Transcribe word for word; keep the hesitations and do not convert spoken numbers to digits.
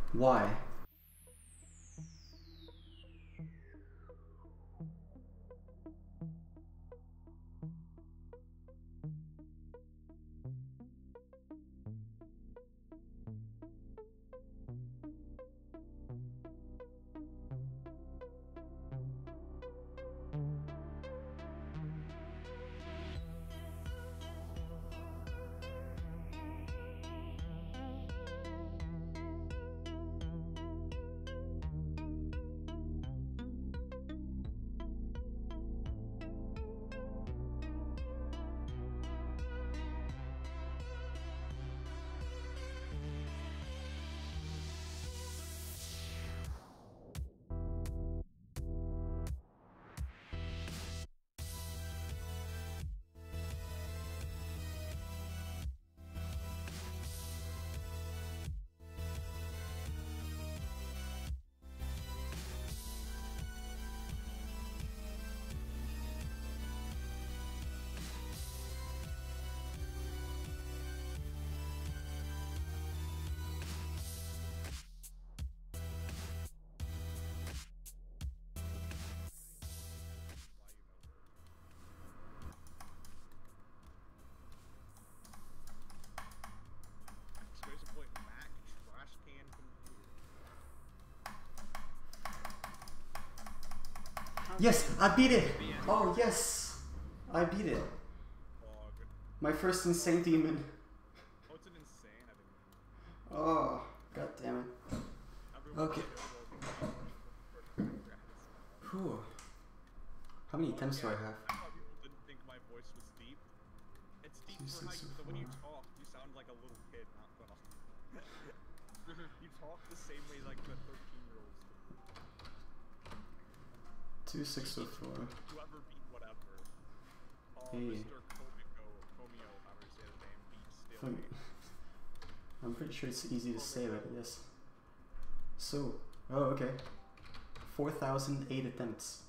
Why? Yes, I beat it! Oh yes! I beat it. My first insane demon. Oh, it's an insane. I didn't Oh, god damn it. Okay. Whew. How many attempts do I have? I thought people didn't think my voice was deep. It's deep for how you, so when you talk, you sound like a little kid, not gonna. You talk the same way like the thirteen year olds. Two six oh four. Whoever beat whatever. Oh, Hey. Mister Komiko, Komio, however you say his name, beat Stalemate. I'm pretty sure it's easy to say, but yes. So, oh okay. four thousand eight attempts.